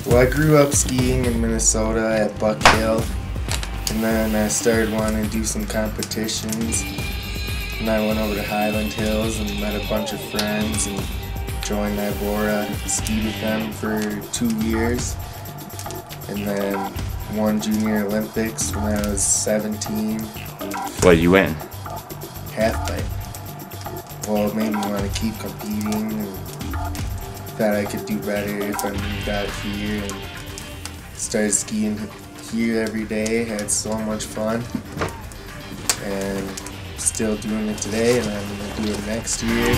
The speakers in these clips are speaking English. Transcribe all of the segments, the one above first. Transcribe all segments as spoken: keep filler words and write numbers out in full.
Well, I grew up skiing in Minnesota at Buck Hill, and then I started wanting to do some competitions. And I went over to Highland Hills and met a bunch of friends and joined Nybora, skied with them for two years, and then won Junior Olympics when I was seventeen. What did you win? Halfpipe. Well, it made me want to keep competing and thought I could do better if I moved out here and started skiing here every day. Had so much fun and still doing it today, and I'm going to do it next year.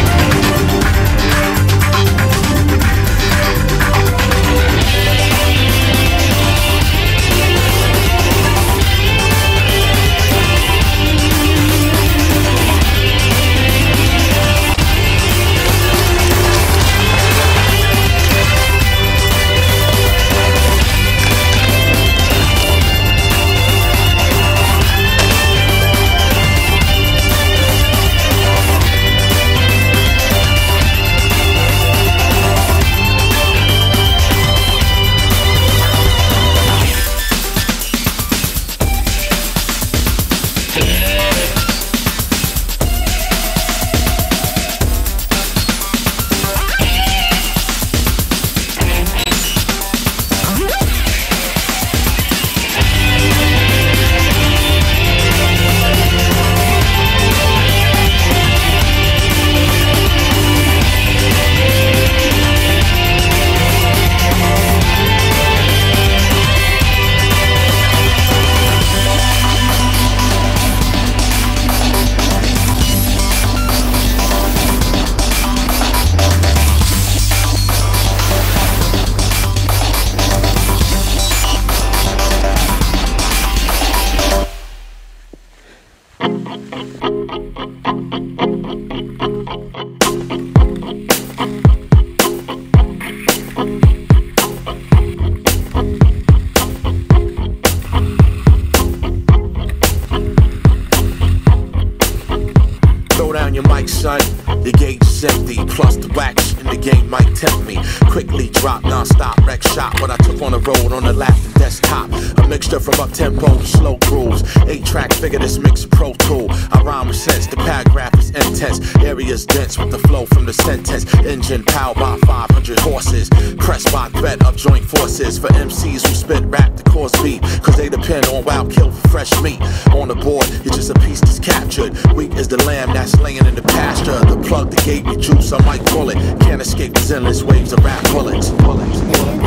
Your mic, son, the gauge is empty. Plus the wax in the game might tempt me. Quickly drop, non-stop, wreck shot. What I took on the road on the lap and desktop. A mixture from up-tempo to slow grooves. Eight-track figure this mix Pro Tool. I rhyme with sense, the paragraph is intense. Areas dense with the flow from the sentence. Engine powered by five hundred horses. Pressed by threat of joint forces. For M Cs who spit rap to cause beat. Cause they depend on wild kill for fresh meat. On the board, you're just a piece that's captured. Weak is the lamb that's laying in the pasture. The plug that gave me juice, I might pull it. Can't escape these endless waves of rap bullets. bullets.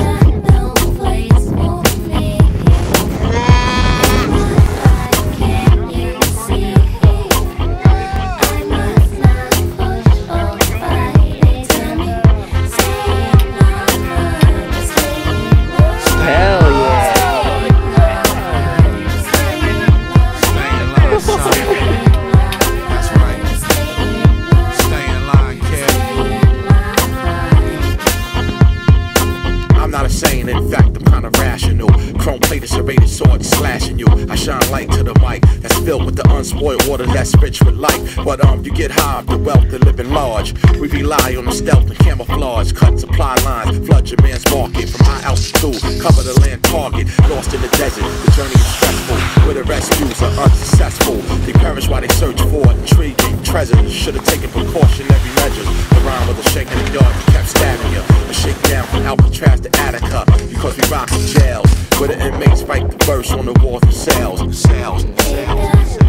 In fact, I'm kinda rational. Chrome plated serrated sword slashing you. I shine light to the mic that's filled with the unspoiled water that's rich with light. But um, you get high off the wealth of living large. We rely on the stealth and camouflage. Cut supply lines, flood your man's market from high altitude. Cover the land target, lost in the desert. The journey is stressful, where the rescues are unsuccessful. They perish while they search for intriguing treasures. Should've taken precautionary measures. The rhyme with a shake in the yard kept stabbing you. A shake down from Alcatraz to Attica. Because we rock the jails, where the inmates fight the verse on the wall for sales. Sales, sales, sales.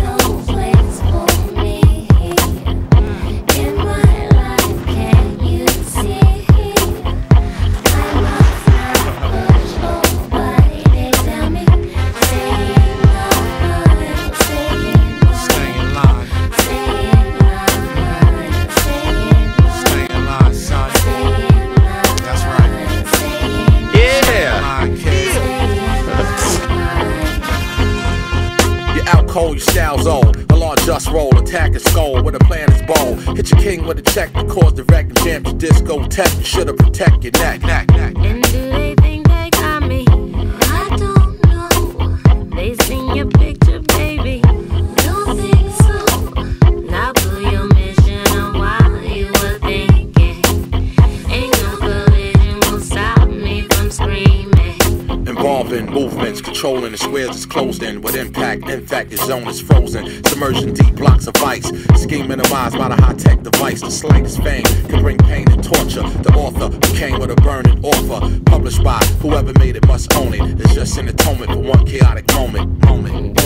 Cold, your style's on. A large just roll, attack and skull where the plan is bold. Hit your king with a check to cause the wreck and jam your discotheque. You should've protect your neck. neck, neck. And do they think they got me? I don't know. They seen your picture, baby. Don't think so. Now put your mission on while you were thinking. Ain't no collision gonna stop me from screaming. moving movements, controlling the squares is closed in. With impact, in fact, your zone is frozen. Submerging deep blocks of ice. Scheme minimized by the high-tech device. The slightest fame can bring pain and torture. The author who came with a burning offer, published by whoever made it must own it. It's just an atonement for one chaotic moment. Moment.